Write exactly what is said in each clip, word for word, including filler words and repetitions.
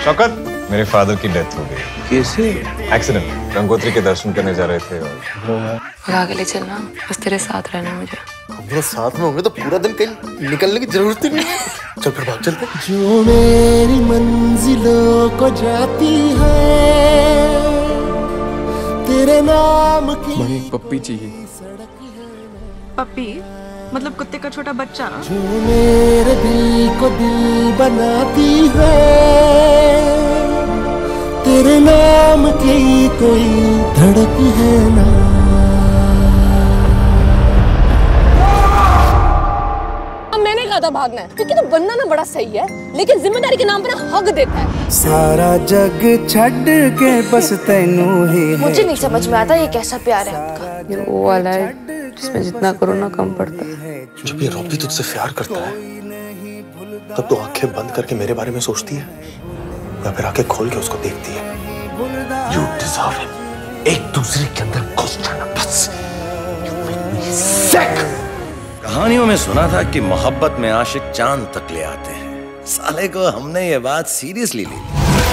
शौकत, मेरे फादर की डेथ हो गई। कैसे? एक्सीडेंट। गंगोत्री के दर्शन करने जा रहे थे और भगा के ले चलना, बस तेरे साथ रहना मुझे। हम लोग साथ में होंगे तो पूरा दिन कहीं निकलने की जरूरत ही नहीं है। चल फिर भाग चलते। जो मेरी मंजिलों को जाती है तेरे नाम की। मुझे एक पप्पी चाहिए। पप्पी मतलब कुत्ते का छोटा बच्चा। जो मेरे दिल को दिल बनाती है तेरे नाम की कोई धड़क है ना। मैंने कहा था भागना है क्योंकि तो बनना ना बड़ा सही है लेकिन जिम्मेदारी के नाम पर हक देता है। सारा जग छड़ के बस तेनू ही है। मुझे नहीं समझ में आता ये कैसा प्यार है आपका। ये वो वाला है जिसमें जितना करो ना कम पड़ता है। जब ये रॉबी तुझसे प्यार करता है तब तो आंखें बंद करके मेरे बारे में सोचती है या फिर आंखें खोल के उसको देखती है। You deserve him. एक दूसरे के अंदर घुस जाना बस। You make me sick. कहानियों में सुना था कि मोहब्बत में आशिक चांद तक ले आते हैं। साले को हमने ये बात सीरियसली ली।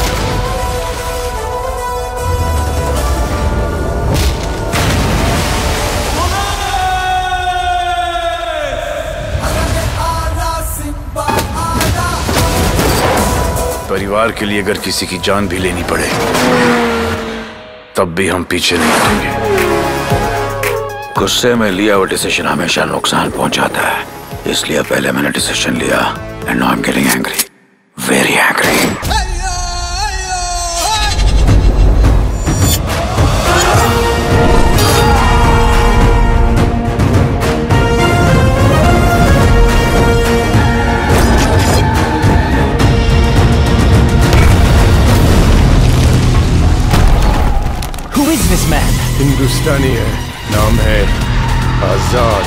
परिवार के लिए अगर किसी की जान भी लेनी पड़े तब भी हम पीछे नहीं हटेंगे। गुस्से में लिया वो डिसीजन हमेशा नुकसान पहुंचाता है, इसलिए पहले मैंने डिसीजन लिया and now I am getting angry, very angry. Who is this man? Hindustani है, नाम है आजाद।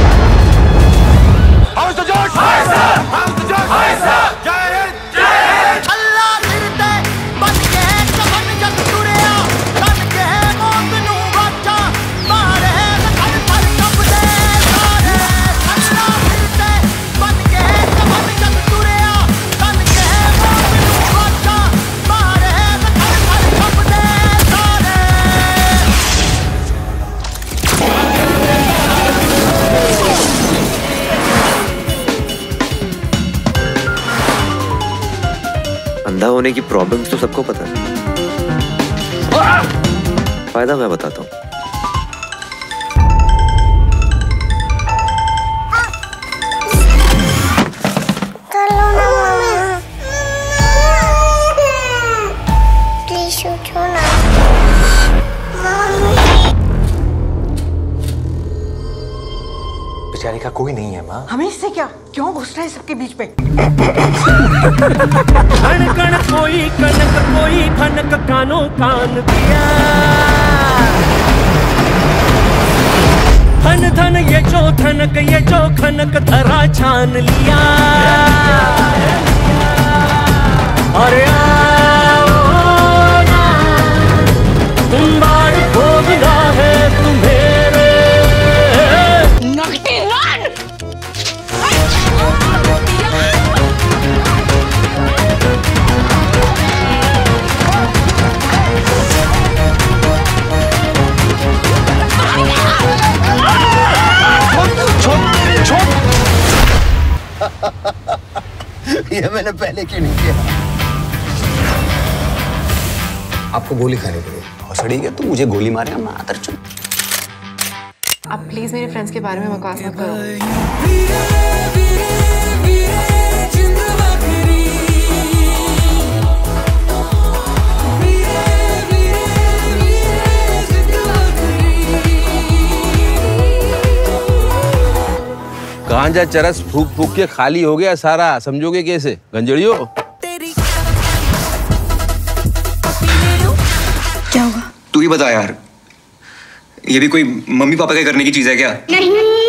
How's the George? Hi sir! How's the George? Hi sir! जय हिंद! जय हिंद! अल्लाह मिलते बन के कमन जग तुरिया बन के मौत नू बचा मारे हर हर कब दे सारे। अल्लाह मिलते बन के कमन जग तुरिया बन के मौत नू बचा मारे हर हर कब दे सारे। अंधा होने की प्रॉब्लम्स तो सबको पता है, फायदा मैं बताता हूँ। बेचारी का कोई नहीं है माँ। हमें इससे क्या, क्यों घुस रहे हैं सबके बीच पे। कण कण कोई कनक कोई खनक कानों कान दिया। धन धन ये जो धनक ये जो खनक धरा छान लिया। अरे आओ ना तुम बार भोगना है तुम्हें नकटी रन। ये मैंने पहले क्यों नहीं किया? आपको गोली खानी पड़ेगी। भोसड़ी के तू मुझे गोली मारेगा मैं आदर चुन। आप प्लीज मेरे फ्रेंड्स के बारे में बकवास मत करो। गांजा चरस फूक फूक के खाली हो गया सारा, समझोगे कैसे गंजड़ियों? क्या होगा? तू ही बता यार, ये भी कोई मम्मी पापा के करने की चीज है क्या? नहीं।